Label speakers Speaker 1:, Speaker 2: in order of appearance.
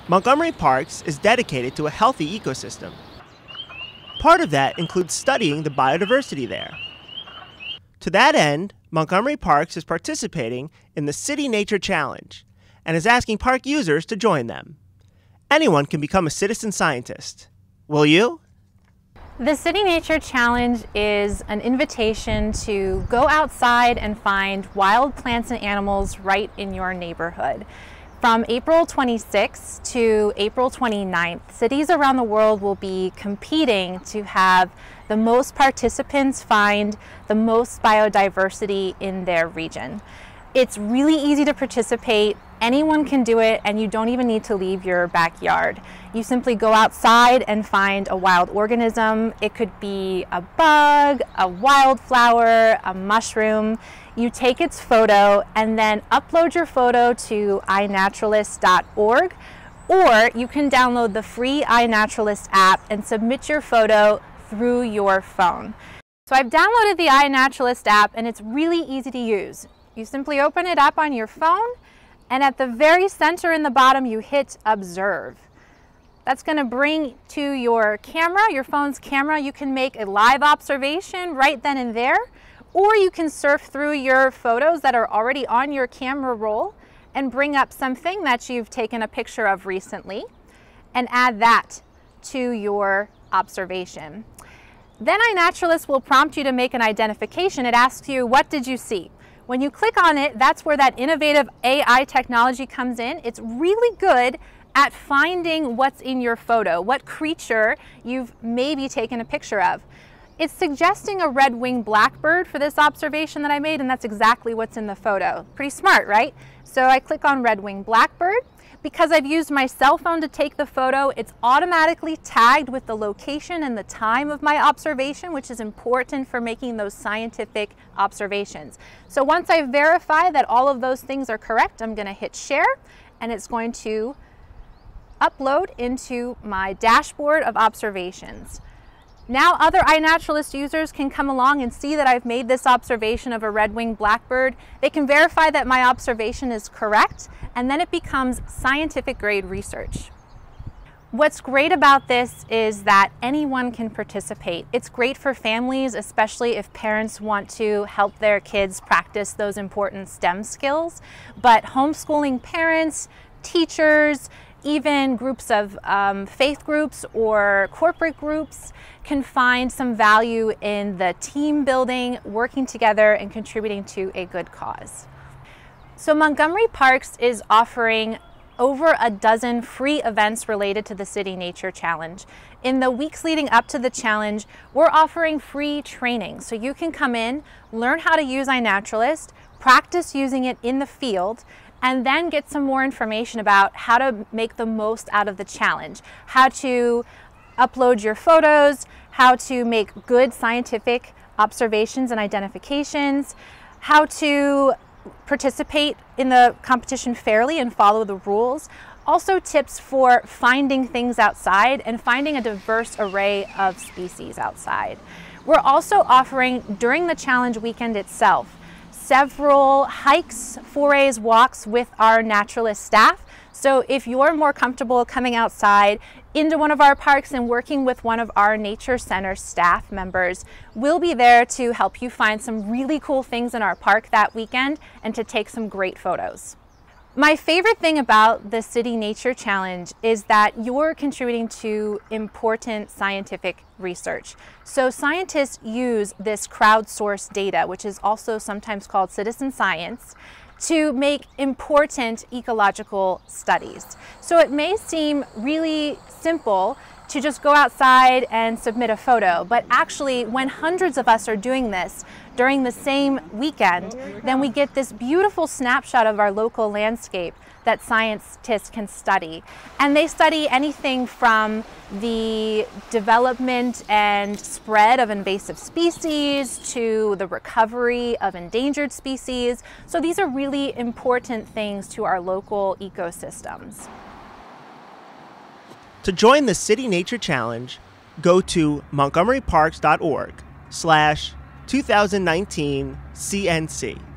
Speaker 1: Montgomery Parks is dedicated to a healthy ecosystem. Part of that includes studying the biodiversity there. To that end, Montgomery Parks is participating in the City Nature Challenge and is asking park users to join them. Anyone can become a citizen scientist. Will you?
Speaker 2: The City Nature Challenge is an invitation to go outside and find wild plants and animals right in your neighborhood. From April 26th to April 29th, cities around the world will be competing to have the most participants find the most biodiversity in their region. It's really easy to participate. Anyone can do it, and you don't even need to leave your backyard. You simply go outside and find a wild organism. It could be a bug, a wildflower, a mushroom. You take its photo and then upload your photo to iNaturalist.org, or you can download the free iNaturalist app and submit your photo through your phone. So I've downloaded the iNaturalist app, and it's really easy to use. You simply open it up on your phone, and at the very center in the bottom, you hit Observe. That's going to bring to your camera, your phone's camera. You can make a live observation right then and there, or you can surf through your photos that are already on your camera roll and bring up something that you've taken a picture of recently and add that to your observation. Then iNaturalist will prompt you to make an identification. It asks you, what did you see? When you click on it, that's where that innovative AI technology comes in. It's really good at finding what's in your photo, what creature you've maybe taken a picture of. It's suggesting a red-winged blackbird for this observation that I made, and that's exactly what's in the photo. Pretty smart, right? So I click on red-winged blackbird. Because I've used my cell phone to take the photo, it's automatically tagged with the location and the time of my observation, which is important for making those scientific observations. So once I verify that all of those things are correct, I'm going to hit share, and it's going to upload into my dashboard of observations. Now other iNaturalist users can come along and see that I've made this observation of a red-winged blackbird. They can verify that my observation is correct, and then it becomes scientific grade research. What's great about this is that anyone can participate. It's great for families, especially if parents want to help their kids practice those important STEM skills. But homeschooling parents, teachers, even groups of faith groups or corporate groups can find some value in the team building, working together, and contributing to a good cause. So Montgomery Parks is offering over a dozen free events related to the City Nature Challenge. In the weeks leading up to the challenge, we're offering free training. So you can come in, learn how to use iNaturalist, practice using it in the field, and then get some more information about how to make the most out of the challenge, how to upload your photos, how to make good scientific observations and identifications, how to participate in the competition fairly and follow the rules. Also tips for finding things outside and finding a diverse array of species outside. We're also offering, during the challenge weekend itself, several hikes, forays, walks with our naturalist staff. So if you're more comfortable coming outside into one of our parks and working with one of our Nature Center staff members, we'll be there to help you find some really cool things in our park that weekend and to take some great photos. My favorite thing about the City Nature Challenge is that you're contributing to important scientific research. So scientists use this crowdsourced data, which is also sometimes called citizen science, to make important ecological studies. So it may seem really simple to just go outside and submit a photo, but actually when hundreds of us are doing this during the same weekend, then we get this beautiful snapshot of our local landscape that scientists can study. And they study anything from the development and spread of invasive species to the recovery of endangered species. So these are really important things to our local ecosystems.
Speaker 1: To join the City Nature Challenge, go to montgomeryparks.org/2019 CNC.